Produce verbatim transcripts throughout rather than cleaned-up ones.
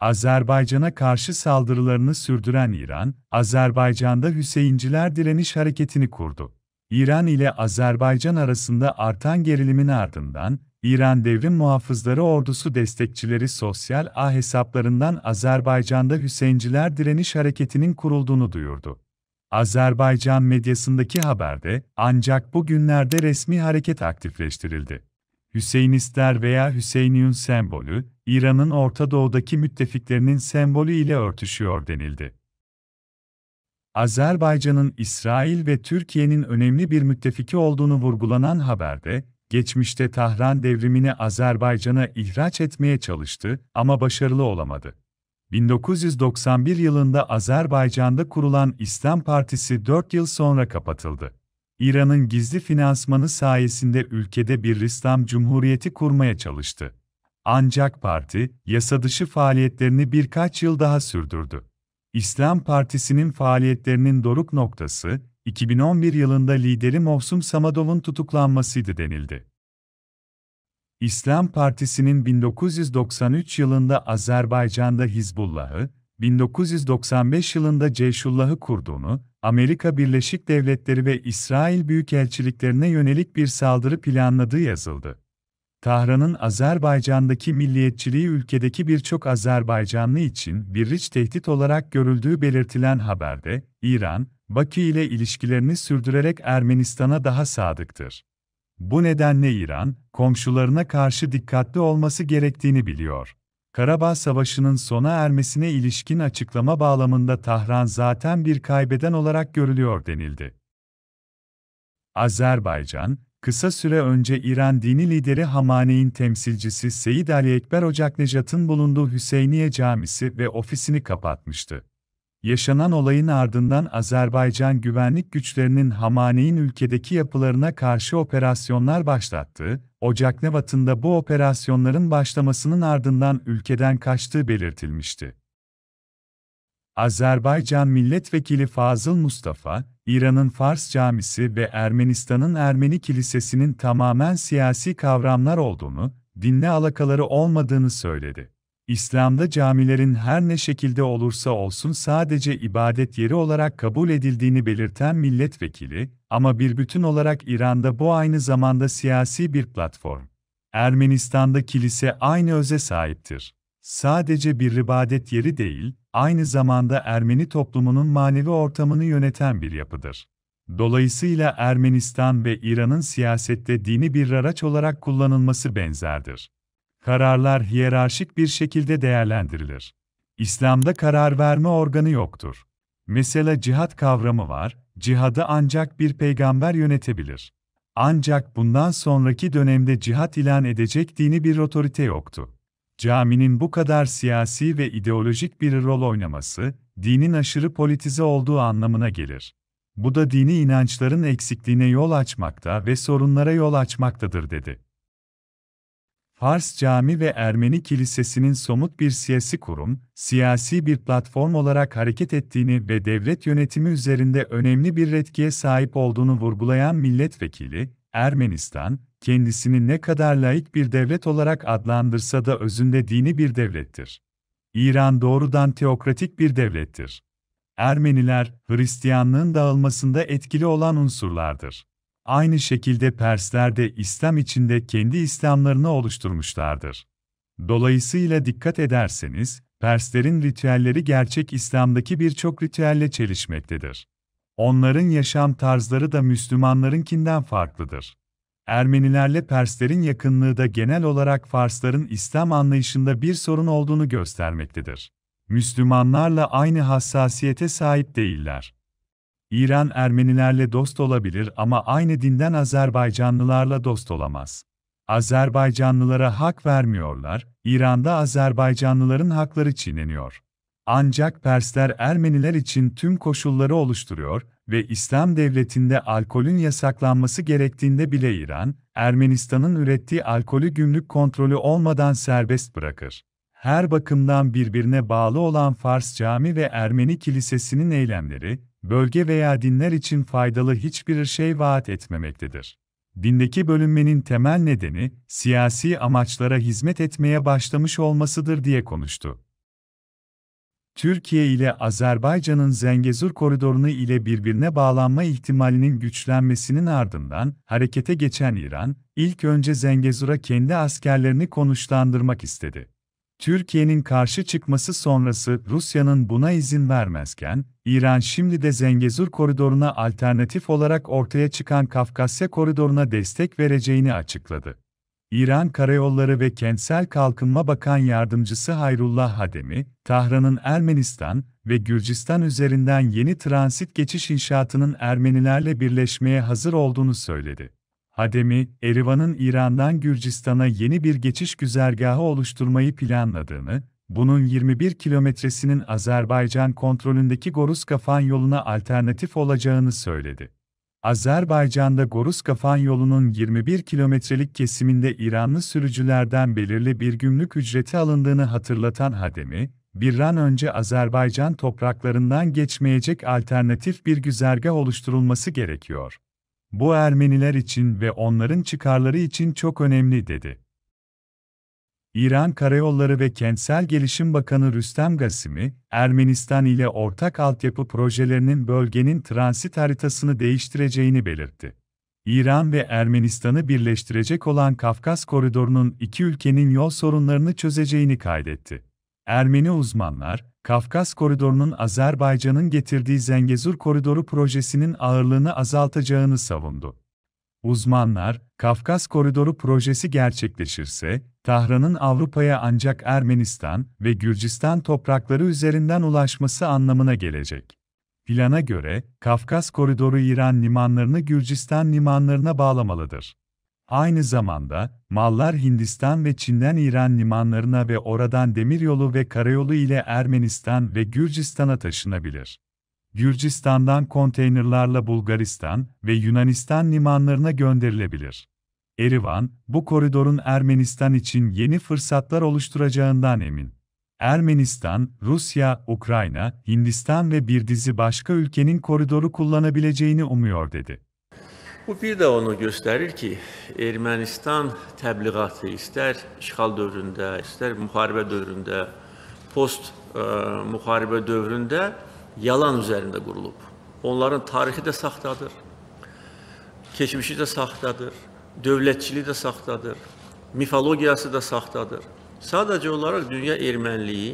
Azerbaycan'a karşı saldırılarını sürdüren İran, Azerbaycan'da Hüseyinciler direniş hareketini kurdu. İran ile Azerbaycan arasında artan gerilimin ardından, İran Devrim Muhafızları Ordusu destekçileri sosyal ağ hesaplarından Azerbaycan'da Hüseyinciler direniş hareketinin kurulduğunu duyurdu. Azerbaycan medyasındaki haberde, ancak bu günlerde resmi hareket aktifleştirildi. Hüseyinistler veya Hüseyiniyun sembolü, İran'ın Orta Doğu'daki müttefiklerinin sembolü ile örtüşüyor denildi. Azerbaycan'ın İsrail ve Türkiye'nin önemli bir müttefiki olduğunu vurgulanan haberde, geçmişte Tahran devrimini Azerbaycan'a ihraç etmeye çalıştı ama başarılı olamadı. bin dokuz yüz doksan bir yılında Azerbaycan'da kurulan İslam Partisi dört yıl sonra kapatıldı. İran'ın gizli finansmanı sayesinde ülkede bir İslam Cumhuriyeti kurmaya çalıştı. Ancak parti, yasadışı faaliyetlerini birkaç yıl daha sürdürdü. İslam Partisi'nin faaliyetlerinin doruk noktası, iki bin on bir yılında lideri Mohsum Samadov'un tutuklanmasıydı denildi. İslam Partisi'nin bin dokuz yüz doksan üç yılında Azerbaycan'da Hizbullah'ı, bin dokuz yüz doksan beş yılında Ceyşullah'ı kurduğunu, Amerika Birleşik Devletleri ve İsrail büyükelçiliklerine yönelik bir saldırı planladığı yazıldı. Tahran'ın Azerbaycan'daki milliyetçiliği ülkedeki birçok Azerbaycanlı için bir iç tehdit olarak görüldüğü belirtilen haberde, İran, Bakü ile ilişkilerini sürdürerek Ermenistan'a daha sadıktır. Bu nedenle İran, komşularına karşı dikkatli olması gerektiğini biliyor. Karabağ Savaşı'nın sona ermesine ilişkin açıklama bağlamında Tahran zaten bir kaybeden olarak görülüyor denildi. Azerbaycan, kısa süre önce İran dini lideri Hamane'in temsilcisi Seyyid Ali Ekber Ocaknejat'ın bulunduğu Hüseyniye Camisi ve ofisini kapatmıştı. Yaşanan olayın ardından Azerbaycan güvenlik güçlerinin Hamane'in ülkedeki yapılarına karşı operasyonlar başlattığı, Ocaknevat'ın da bu operasyonların başlamasının ardından ülkeden kaçtığı belirtilmişti. Azerbaycan Milletvekili Fazıl Mustafa, İran'ın Fars Camisi ve Ermenistan'ın Ermeni Kilisesi'nin tamamen siyasi kavramlar olduğunu, dinle alakaları olmadığını söyledi. İslam'da camilerin her ne şekilde olursa olsun sadece ibadet yeri olarak kabul edildiğini belirten milletvekili, ama bir bütün olarak İran'da bu aynı zamanda siyasi bir platform. Ermenistan'da kilise aynı öze sahiptir. Sadece bir ibadet yeri değil, aynı zamanda Ermeni toplumunun manevi ortamını yöneten bir yapıdır. Dolayısıyla Ermenistan ve İran'ın siyasette dini bir araç olarak kullanılması benzerdir. Kararlar hiyerarşik bir şekilde değerlendirilir. İslam'da karar verme organı yoktur. Mesela cihat kavramı var, cihadı ancak bir peygamber yönetebilir. Ancak bundan sonraki dönemde cihat ilan edecek dini bir otorite yoktu. Caminin bu kadar siyasi ve ideolojik bir rol oynaması, dinin aşırı politize olduğu anlamına gelir. Bu da dini inançların eksikliğine yol açmakta ve sorunlara yol açmaktadır dedi. Fars Cami ve Ermeni Kilisesi'nin somut bir siyasi kurum, siyasi bir platform olarak hareket ettiğini ve devlet yönetimi üzerinde önemli bir etkiye sahip olduğunu vurgulayan milletvekili, Ermenistan, kendisini ne kadar laik bir devlet olarak adlandırsa da özünde dini bir devlettir. İran doğrudan teokratik bir devlettir. Ermeniler, Hristiyanlığın dağılmasında etkili olan unsurlardır. Aynı şekilde Persler de İslam içinde kendi İslamlarını oluşturmuşlardır. Dolayısıyla dikkat ederseniz, Perslerin ritüelleri gerçek İslam'daki birçok ritüelle çelişmektedir. Onların yaşam tarzları da Müslümanlarınkinden farklıdır. Ermenilerle Perslerin yakınlığı da genel olarak Farsların İslam anlayışında bir sorun olduğunu göstermektedir. Müslümanlarla aynı hassasiyete sahip değiller. İran Ermenilerle dost olabilir ama aynı dinden Azerbaycanlılarla dost olamaz. Azerbaycanlılara hak vermiyorlar, İran'da Azerbaycanlıların hakları çiğneniyor. Ancak Persler Ermeniler için tüm koşulları oluşturuyor ve İslam devletinde alkolün yasaklanması gerektiğinde bile İran, Ermenistan'ın ürettiği alkolü gümrük kontrolü olmadan serbest bırakır. Her bakımdan birbirine bağlı olan Fars Cami ve Ermeni Kilisesi'nin eylemleri, bölge veya dinler için faydalı hiçbir şey vaat etmemektedir. Dindeki bölünmenin temel nedeni, siyasi amaçlara hizmet etmeye başlamış olmasıdır diye konuştu. Türkiye ile Azerbaycan'ın Zengezur koridorunu ile birbirine bağlanma ihtimalinin güçlenmesinin ardından harekete geçen İran, ilk önce Zengezur'a kendi askerlerini konuşlandırmak istedi. Türkiye'nin karşı çıkması sonrası Rusya'nın buna izin vermezken, İran şimdi de Zengezur koridoruna alternatif olarak ortaya çıkan Kafkasya koridoruna destek vereceğini açıkladı. İran Karayolları ve Kentsel Kalkınma Bakan Yardımcısı Hayrullah Hademi, Tahran'ın Ermenistan ve Gürcistan üzerinden yeni transit geçiş inşaatının Ermenilerle birleşmeye hazır olduğunu söyledi. Hademi, Erivan'ın İran'dan Gürcistan'a yeni bir geçiş güzergahı oluşturmayı planladığını, bunun yirmi bir kilometresinin Azerbaycan kontrolündeki Gorus-Kafan yoluna alternatif olacağını söyledi. Azerbaycan'da Gorus-Kafan yolunun yirmi bir kilometrelik kesiminde İranlı sürücülerden belirli bir gümrük ücreti alındığını hatırlatan Hademi, bir an önce Azerbaycan topraklarından geçmeyecek alternatif bir güzergah oluşturulması gerekiyor. Bu Ermeniler için ve onların çıkarları için çok önemli, dedi. İran Karayolları ve Kentsel Gelişim Bakanı Rüstem Gasimi, Ermenistan ile ortak altyapı projelerinin bölgenin transit haritasını değiştireceğini belirtti. İran ve Ermenistan'ı birleştirecek olan Kafkas Koridoru'nun iki ülkenin yol sorunlarını çözeceğini kaydetti. Ermeni uzmanlar, Kafkas Koridoru'nun Azerbaycan'ın getirdiği Zengezur Koridoru projesinin ağırlığını azaltacağını savundu. Uzmanlar, Kafkas Koridoru projesi gerçekleşirse, Tahran'ın Avrupa'ya ancak Ermenistan ve Gürcistan toprakları üzerinden ulaşması anlamına gelecek. Plana göre, Kafkas Koridoru İran limanlarını Gürcistan limanlarına bağlamalıdır. Aynı zamanda, mallar Hindistan ve Çin'den İran limanlarına ve oradan demiryolu ve karayolu ile Ermenistan ve Gürcistan'a taşınabilir. Gürcistan'dan konteynerlarla Bulgaristan ve Yunanistan limanlarına gönderilebilir. Erivan, bu koridorun Ermenistan için yeni fırsatlar oluşturacağından emin. Ermenistan, Rusya, Ukrayna, Hindistan ve bir dizi başka ülkenin koridoru kullanabileceğini umuyor, dedi. Bu bir də onu göstərir ki, Ermənistan təbliğatı istər işğal dövründə, istər müharibə dövründə, post ə, müharibə dövründə yalan üzərində qurulub. Onların tarixi də saxtadır, keçmişi də saxtadır, dövlətçiliyi də saxtadır, mifologiyası da saxtadır. Sadəcə olaraq dünya erməniliyi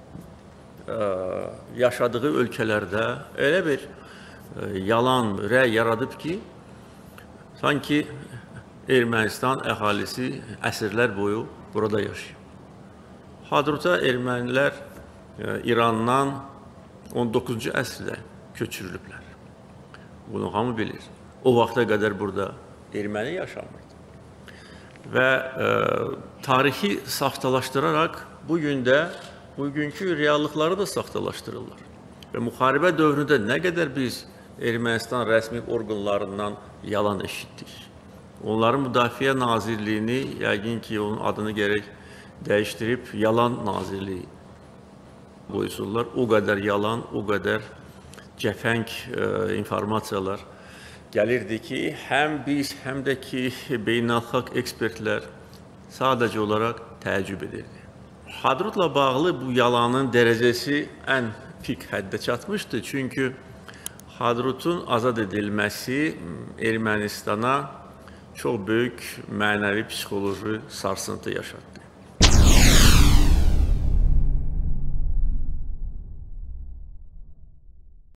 ə, yaşadığı ölkələrdə elə bir ə, yalan rəy yaradıb ki, sanki Ermənistan əhalisi əsrlər boyu burada yaşayır. Hadrut'a ermənilər e, İrandan on doqquzuncu əsrdə köçürülüblər. Bunu hamı bilir. O vaxta qədər burada erməni yaşamırdı. Və e, tarixi saxtalaşdıraraq bugün də bugünkü reallıqları da saxtalaşdırırlar. Və müharibə dövründə nə qədər biz Ermənistan rəsmi orqanlarından yalan eşitdik. Onların Müdafiə Nazirliyini, yəqin ki, onun adını gərək dəyişdirib, Yalan Nazirliyi qoysunlar. O qədər yalan, o qədər cəfəng e, informasiyalar gəlirdi ki, həm biz, həm də ki, beynəlxalq ekspertlər sadəcə olaraq təəccüb edirdi. Hadrutla bağlı bu yalanın dərəcəsi ən pik həddə çatmışdı. Çünki Hadrutun azad edilməsi Ermənistana çox böyük mənəvi, psixoloji sarsıntı yaşatdı.